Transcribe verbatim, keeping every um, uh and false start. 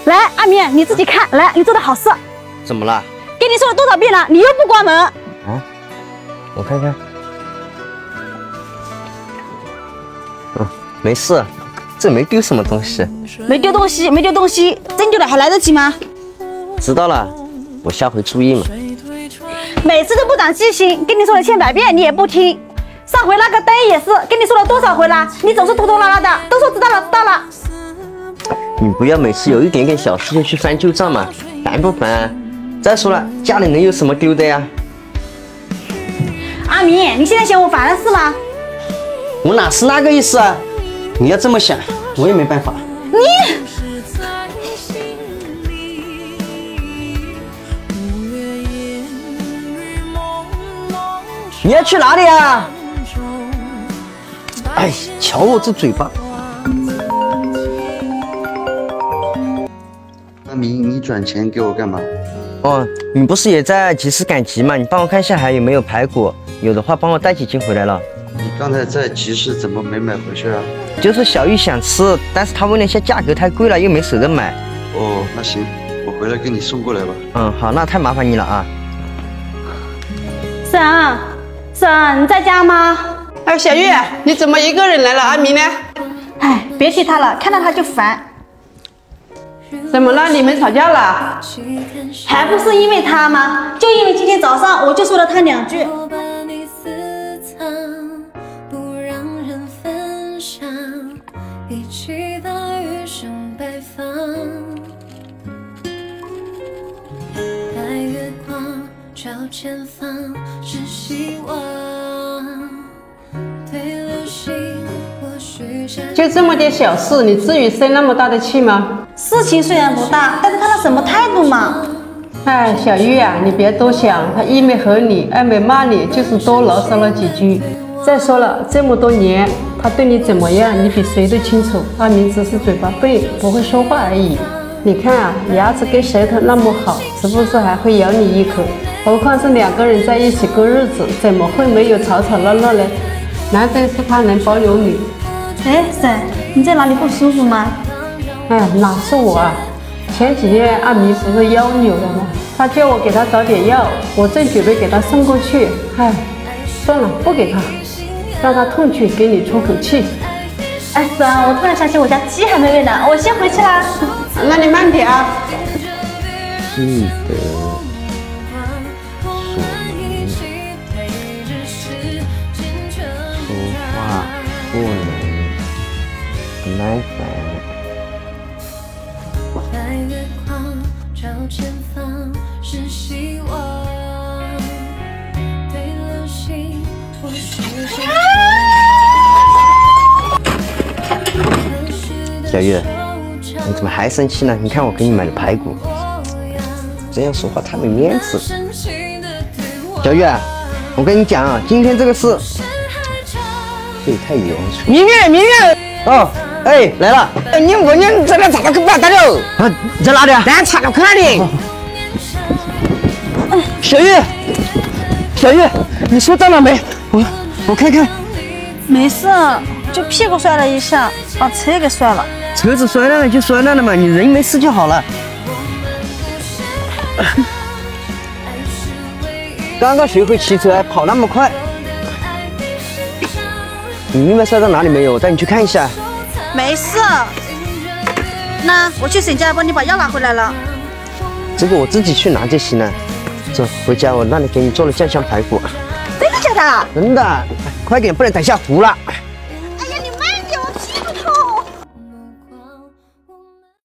来，阿明，你自己看，来，你做的好事。 怎么了？ 跟你说了多少遍了，你又不关门。 啊？我看看。嗯，没事，这没丢什么东西。 没丢东西，没丢东西，真丢了还来得及吗？ 知道了，我下回注意嘛。 每次都不长记性，跟你说了千百遍，你也不听。上回那个灯也是，跟你说了多少回了，你总是拖拖拉拉的，都说知道了，知道了。 你不要每次有一点点小事就去翻旧账嘛，烦不烦？再说了，家里能有什么丢的呀？ 阿明，你现在嫌我烦了是吗？ 我哪是那个意思啊！你要这么想，我也没办法。 你。 你要去哪里啊？哎，瞧我这嘴巴！ 阿明，你转钱给我干嘛？ 哦，你不是也在集市赶集吗？你帮我看一下还有没有排骨，有的话帮我带几斤回来了。 你刚才在集市怎么没买回去啊？ 就是小玉想吃，但是她问了一下价格太贵了，又没舍得买。 哦，那行，我回来给你送过来吧。 嗯，好，那太麻烦你了啊。 婶，婶，你在家吗？ 哎，小玉，你怎么一个人来了？阿明呢？ 哎，别提他了，看到他就烦。 怎么了？你们吵架了？ 还不是因为他吗？就因为今天早上我就说了他两句。 照前方是希望，对流星或许就这么点小事，你至于生那么大的气吗？ 事情虽然不大，但是他的什么态度嘛？ 哎，小玉啊，你别多想，他一没和你，二没骂你，就是多牢骚了几句。再说了，这么多年，他对你怎么样，你比谁都清楚。阿明只是嘴巴笨，不会说话而已。你看啊，牙齿跟舌头那么好，是不是还会咬你一口？何况是两个人在一起过日子，怎么会没有吵吵闹闹呢？难得是他能包容你。 哎，婶，你在哪里不舒服吗？ 哎，哪是我啊？前几天阿明不是腰扭了吗？他叫我给他找点药，我正准备给他送过去。哎，算了，不给他，让他痛去，给你出口气。 哎，婶，我突然想起我家鸡还没喂呢，我先回去啦。 那你慢点啊。 记得说话不能耐烦。 白月光照前方是希望，对流星或许小玉，你怎么还生气呢？你看我给你买的排骨，这样说话太没面子。小玉，我跟你讲啊，今天这个事，这也太严肃。 明月，明月， 哦，哎，来了。 你我你这边咋个办得了？ 啊，你在哪里啊？ 咱查到哪里？ 小玉，小玉，你受伤了没？我我看看。 没事，就屁股摔了一下，把车也给摔了。 车子摔烂了就摔烂了嘛，你人没事就好了。刚刚学会骑车还跑那么快，你明白摔到哪里没有？我带你去看一下。 没事。那我去沈家帮你把药拿回来了。 这个我自己去拿就行了。走，回家我让你给你做了酱香排骨。 真的假的？ 真的，快点，不然等下糊了。